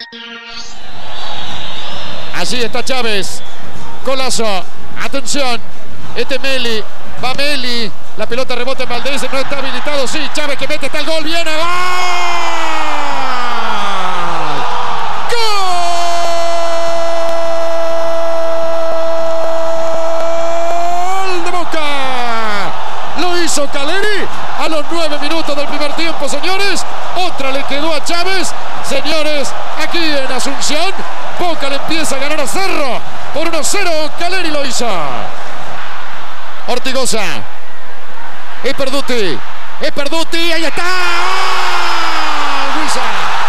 Allí está Chávez. Golazo. Atención. Meli. Va Meli. La pelota rebota en Valdés. No está habilitado. Sí, Chávez que mete. Está el gol. Viene. ¡Gol! ¡Gol de Boca! Lo hizo Caleri a los 9 minutos del primer tiempo, señores. Otra le quedó a Chávez. Señores, aquí en Asunción, Boca le empieza a ganar a Cerro por 1-0. Caleri lo hizo. Ortigosa. Es Perduti. Es Perduti. Ahí está. ¡Oh! Luisa.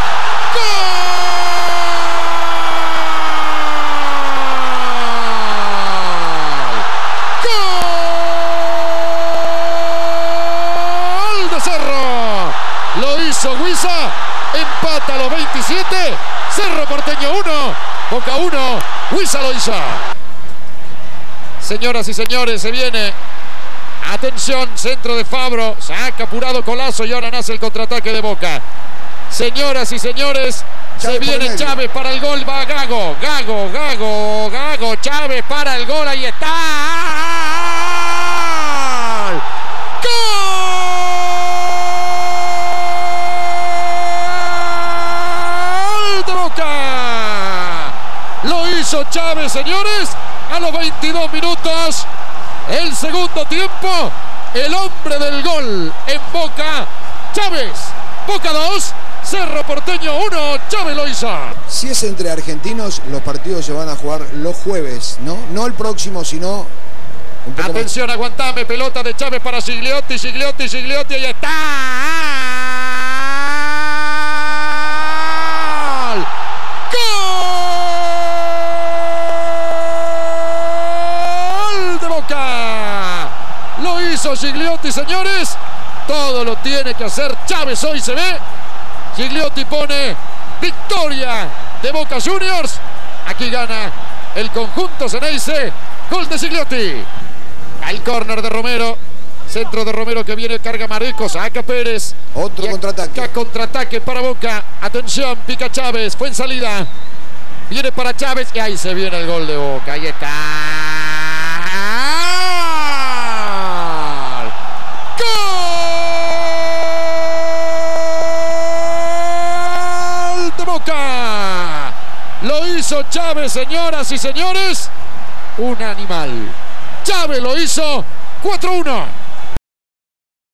¡Gol! ¡Gol de Cerro! Lo hizo Huiza. Empata a los 27. Cerro Porteño 1. Boca 1. Huiza lo hizo. Señoras y señores, se viene. Atención, centro de Fabro. Saca apurado Colazo y ahora nace el contraataque de Boca. Señoras y señores, se viene Chávez para el gol. Va Gago. Gago. Chávez para el gol. Ahí está. ¡Gol de Boca! Lo hizo Chávez, señores, a los 22 minutos. El segundo tiempo, el hombre del gol en Boca, Chávez. Boca 2, Cerro Porteño 1, Chávez lo hizo. Si es entre argentinos, los partidos se van a jugar los jueves, ¿no? No el próximo, sino un poco atención, más. Aguantame, pelota de Chávez para Gigliotti, ahí está. Lo hizo Gigliotti, señores. Todo lo tiene que hacer Chávez hoy, se ve. Gigliotti pone victoria de Boca Juniors. Aquí gana el conjunto Ceneice. Gol de Gigliotti. Al córner de Romero. Centro de Romero que viene, carga Mareco, saca Pérez. Otro contraataque. Contraataque para Boca. Atención, pica Chávez. Fue en salida. Viene para Chávez y ahí se viene el gol de Boca. Ahí está. Boca. Lo hizo Chávez, señoras y señores. Un animal. Chávez lo hizo 4-1.